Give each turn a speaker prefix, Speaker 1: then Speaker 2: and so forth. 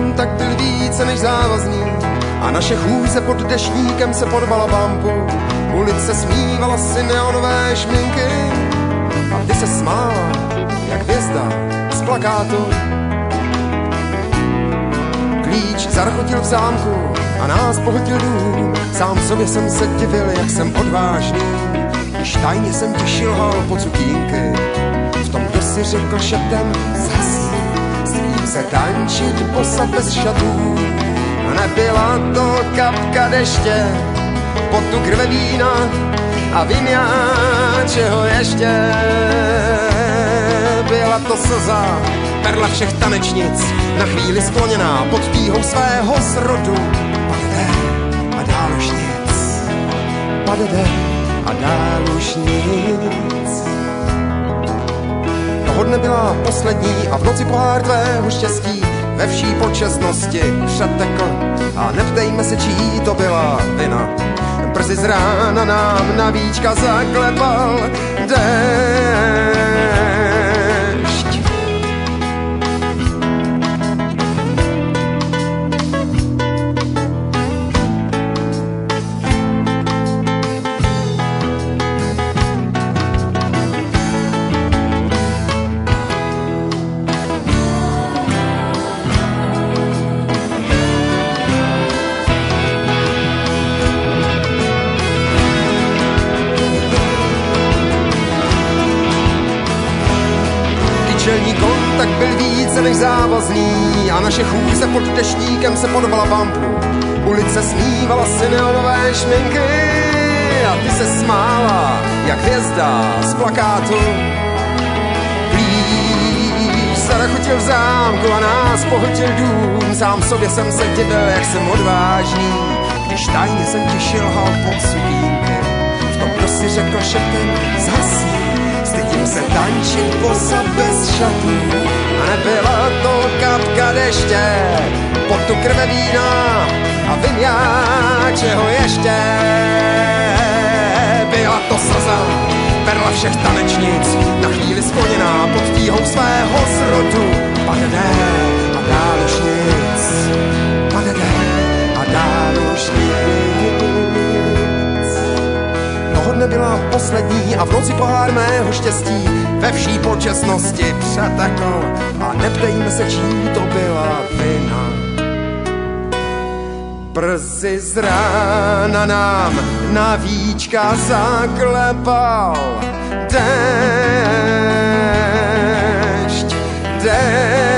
Speaker 1: kontakt byl více než závazný a naše chůze pod deštníkem se porvala bambu. Ulice smívala si neonové šminky a ty se smála jak hvězda z plakátu. Klíč zarchotil v zámku a nás pohltil dům. Sám sobě jsem se divil, jak jsem odvážný, když tajně jsem ti šilhal po cukínky. V tom, kdo si řekl šeptem zhasí, stydím se tančit bosa bez šatů. A nebyla to kapka deště, potu krve vína a vím já, čeho ještě. Byla to slza, perla všech tanečnic, na chvíli skloněná pod tíhou svého zrodu. Padede a dál už nic, padede a dál už nic. Toho dne byla poslední a v noci pohár tvého štěstí ve vší počestnosti přetekl. A neptejme se, čí to byla vina, brzy z rána nám na víčka zaklepal déšť. Čelní kontakt byl více než závazný a naše chůze pod deštníkem se porvala bambu. Ulice smívala si neonové šminky a ty se smála jak hvězda z plakátu. Klíč zarachotil v zámku a nás pohltil dům. Sám sobě jsem se divil, jak jsem odvážný, když tajně jsem ti šilhal pod sukínky. V tom, kdo si řekl šeptem zhasí, stydím se tančit bosa bez šatů. A nebyla to kapka deště, potu krve vína a vím já, čeho ještě. Byla to slza, perla všech tanečnic, na chvíli skloněná pod tíhou svého zrodu. Padede a dál už nic, padede a dál už nic. Toho dne byla poslední a v noci pohár mého štěstí ve vší počestnosti přetekl. A neptejme se, čí to byla vina, brzy z rána nám na víčka zaklepal déšť, déšť.